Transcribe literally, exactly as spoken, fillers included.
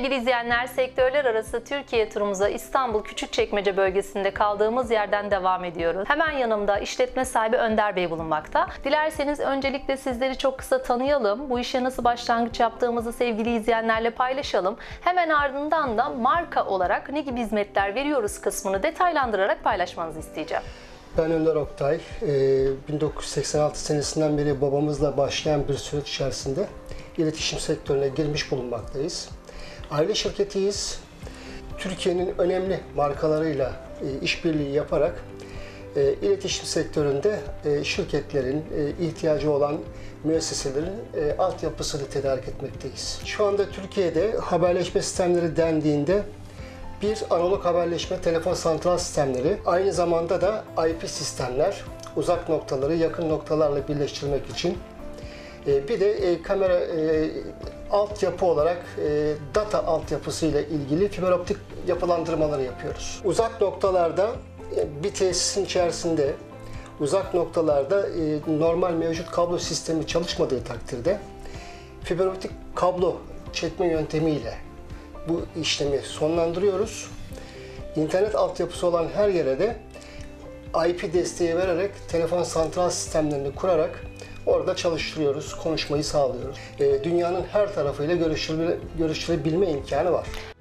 Sevgili izleyenler, sektörler arası Türkiye turumuza İstanbul Küçükçekmece bölgesinde kaldığımız yerden devam ediyoruz. Hemen yanımda işletme sahibi Önder Bey bulunmakta. Dilerseniz öncelikle sizleri çok kısa tanıyalım. Bu işe nasıl başlangıç yaptığımızı sevgili izleyenlerle paylaşalım. Hemen ardından da marka olarak ne gibi hizmetler veriyoruz kısmını detaylandırarak paylaşmanızı isteyeceğim. Ben Önder Oktay. bin dokuz yüz seksen altı senesinden beri babamızla başlayan bir süreç içerisinde iletişim sektörüne girmiş bulunmaktayız. Aile şirketiyiz. Türkiye'nin önemli markalarıyla işbirliği yaparak iletişim sektöründe şirketlerin ihtiyacı olan müesseselerin altyapısını tedarik etmekteyiz. Şu anda Türkiye'de haberleşme sistemleri dendiğinde bir analog haberleşme telefon santral sistemleri, aynı zamanda da I P sistemler, uzak noktaları yakın noktalarla birleştirmek için. Bir de kamera altyapı olarak data altyapısı ile ilgili fiber optik yapılandırmaları yapıyoruz. Uzak noktalarda bir tesisin içerisinde, uzak noktalarda normal mevcut kablo sistemi çalışmadığı takdirde fiber optik kablo çekme yöntemiyle bu işlemi sonlandırıyoruz. İnternet altyapısı olan her yere de I P desteği vererek telefon santral sistemlerini kurarak orada çalıştırıyoruz, konuşmayı sağlıyoruz. Dünyanın her tarafıyla görüştürebilme imkanı var.